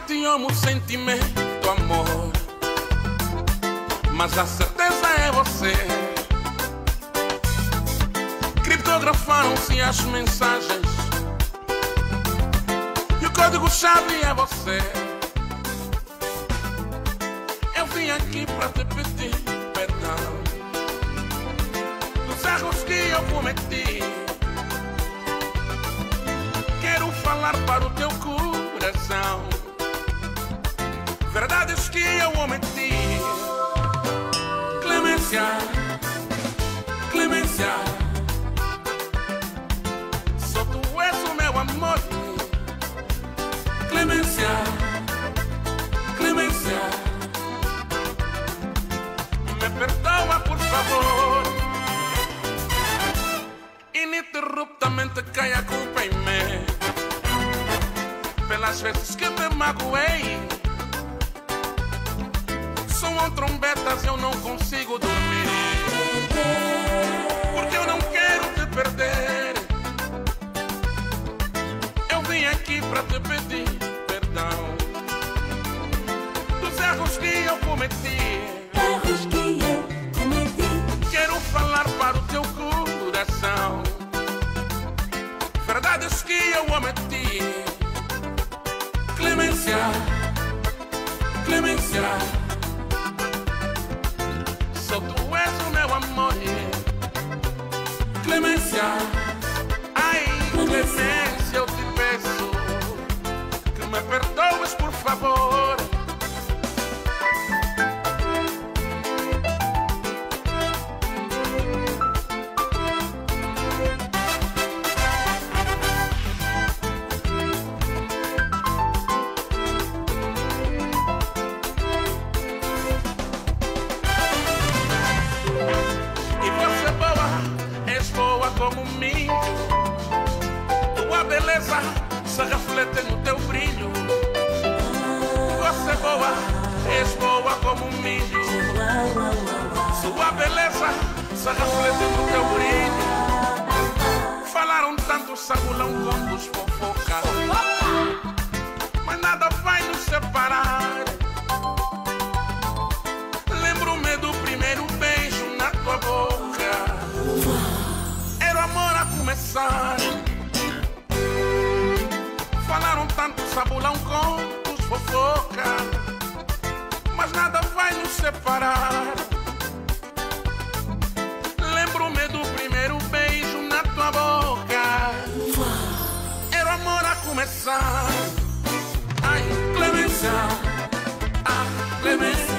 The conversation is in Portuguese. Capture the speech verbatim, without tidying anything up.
te amo, sentimento, amor, mas a certeza é você. Criptografaram-se as mensagens e o código-chave é você. Eu vim aqui pra te pedir perdão dos erros que eu cometi. Quero falar para o teu coração verdades que eu omiti. Clemência, Clemência, só tu és o meu amor. Clemência, Clemência, me perdoa por favor. Ininterruptamente cai a culpa em mim pelas vezes que te magoei. Soam trombetas, eu não consigo dormir, porque eu não quero te perder. Eu vim aqui pra te pedir perdão dos erros que eu cometi. Erros que eu cometi. Quero falar para o teu coração verdades que eu omiti. Clemência, Clemência, só tu és o meu amor. Clemência, ai Clemência, eu te peço que me perdoes por favor. Como um milho, tua beleza se reflete no teu brilho. Você boa, és boa como um milho, sua beleza se reflete no teu brilho. Falaram tanto, sagulão com dos fofocas, mas nada vai nos separar. Lembro-me do primeiro beijo na tua boca, amor a começar. Falaram tanto, sabulão com os fofoca, mas nada vai nos separar. Lembro-me do primeiro beijo na tua boca, era o amor a começar. Ai, Clemência, ah, Clemência,